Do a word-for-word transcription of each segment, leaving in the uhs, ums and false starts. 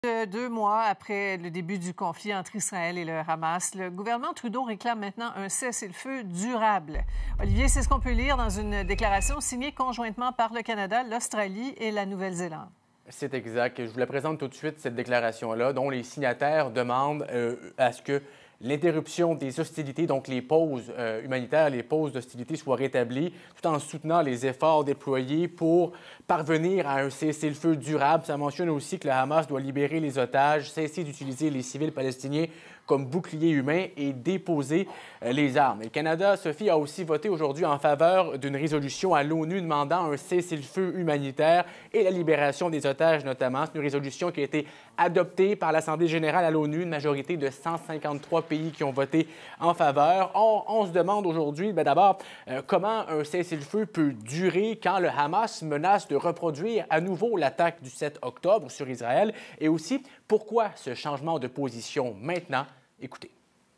De deux mois après le début du conflit entre Israël et le Hamas, le gouvernement Trudeau réclame maintenant un cessez-le-feu durable. Olivier, c'est ce qu'on peut lire dans une déclaration signée conjointement par le Canada, l'Australie et la Nouvelle-Zélande. C'est exact. Je vous la présente tout de suite, cette déclaration-là, dont les signataires demandent euh, à ce que l'interruption des hostilités, donc les pauses euh, humanitaires, les pauses d'hostilités soient rétablies, tout en soutenant les efforts déployés pour parvenir à un cessez-le-feu durable. Ça mentionne aussi que le Hamas doit libérer les otages, cesser d'utiliser les civils palestiniens comme boucliers humains et déposer euh, les armes. Et le Canada, Sophie, a aussi voté aujourd'hui en faveur d'une résolution à l'ONU demandant un cessez-le-feu humanitaire et la libération des otages notamment. C'est une résolution qui a été adoptée par l'Assemblée générale à l'ONU, une majorité de cent cinquante-trois pays qui ont voté en faveur. On, on se demande aujourd'hui, bien d'abord, euh, comment un cessez-le-feu peut durer quand le Hamas menace de reproduire à nouveau l'attaque du sept octobre sur Israël et aussi pourquoi ce changement de position maintenant. Écoutez.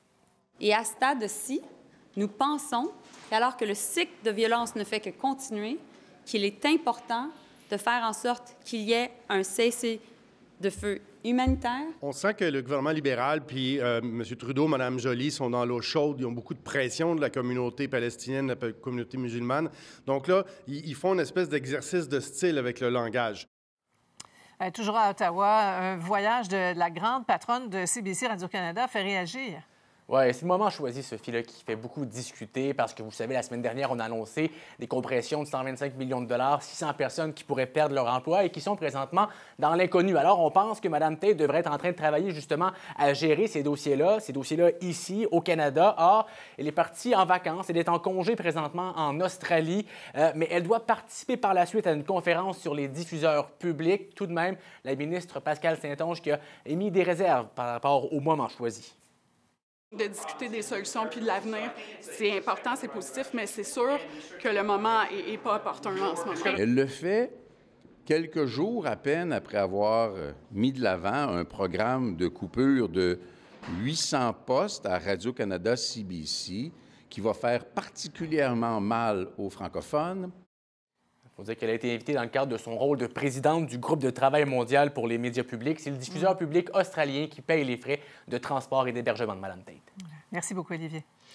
Et à ce stade-ci, nous pensons qu'alors que le cycle de violence ne fait que continuer, qu'il est important de faire en sorte qu'il y ait un cessez-le-feu humanitaire. On sent que le gouvernement libéral puis euh, M. Trudeau, Mme Joly sont dans l'eau chaude. Ils ont beaucoup de pression de la communauté palestinienne, de la communauté musulmane. Donc là, ils, ils font une espèce d'exercice de style avec le langage. Euh, toujours à Ottawa, un voyage de la grande patronne de C B C Radio-Canada fait réagir. Oui, c'est le moment choisi, Sophie, là, qui fait beaucoup discuter parce que, vous savez, la semaine dernière, on a annoncé des compressions de cent vingt-cinq millions de dollars, six cents personnes qui pourraient perdre leur emploi et qui sont présentement dans l'inconnu. Alors, on pense que Mme Tate devrait être en train de travailler justement à gérer ces dossiers-là, ces dossiers-là ici, au Canada. Or, elle est partie en vacances, elle est en congé présentement en Australie, euh, mais elle doit participer par la suite à une conférence sur les diffuseurs publics. Tout de même, la ministre Pascale Saint-Onge qui a émis des réserves par rapport au moment choisi. De discuter des solutions puis de l'avenir, c'est important, c'est positif, mais c'est sûr que le moment n'est pas opportun en ce moment. Elle le fait quelques jours à peine après avoir mis de l'avant un programme de coupure de huit cents postes à Radio-Canada C B C qui va faire particulièrement mal aux francophones. Il faut dire qu'elle a été invitée dans le cadre de son rôle de présidente du groupe de travail mondial pour les médias publics. C'est le diffuseur public australien qui paye les frais de transport et d'hébergement de Mme Tate. Merci beaucoup, Olivier.